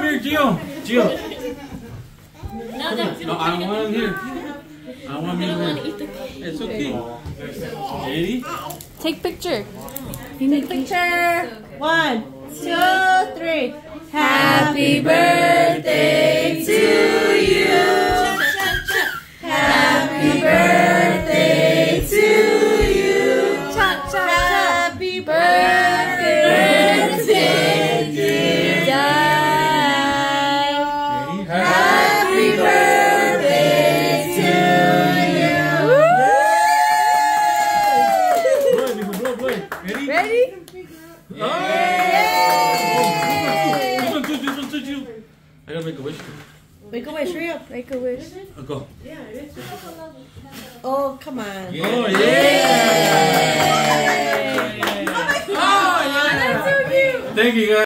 here, Gio. Gio. No, No, I don't want him here. I want him here. It's okay. Ready? take picture. Take picture. 1, 2, 3. Happy birthday to you. Happy birthday to you. Happy birthday, dear Dai. Happy birthday to you. Blow. Ready? Ready? Oh! This one to you. I gotta make a wish. Make a wish, hurry up. Make a wish. Go. Oh, come on. Oh, yeah! Oh, yeah! That's so cute. Thank you, guys.